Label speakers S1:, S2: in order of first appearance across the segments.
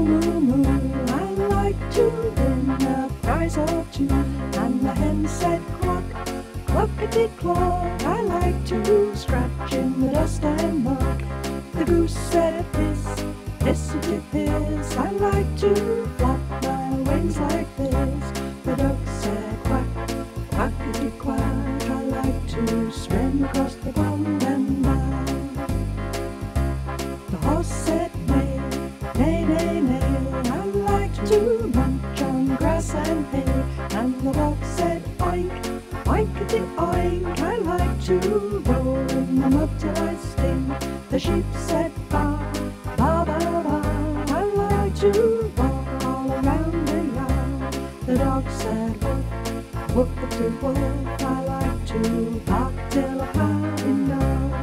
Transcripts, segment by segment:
S1: moo moo. I like to win a prize or two. And the hen said cluck, cluckety cluck. I like to scratch in the dust and muck. The goose said piss, pissity piss. I like to flap my wings like this. The duck said quack, quackity quack. I like to swim across the pond and back. The horse said neigh, neigh, neigh, neigh. I like to munch on grass and hay. And the dog said oink, oinkity oink. I like to roll in the mud till I stink. The sheep said ba, ba, ba, ba. I like to walk all around the yard. The dog said woof, whoopity woof. I like to bark till I find enough.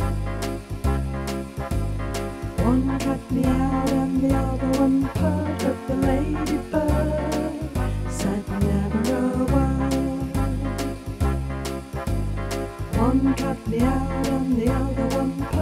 S1: One cat meowed and the other one purred, but the ladybird said never a word. One cat meowed and the other one purred.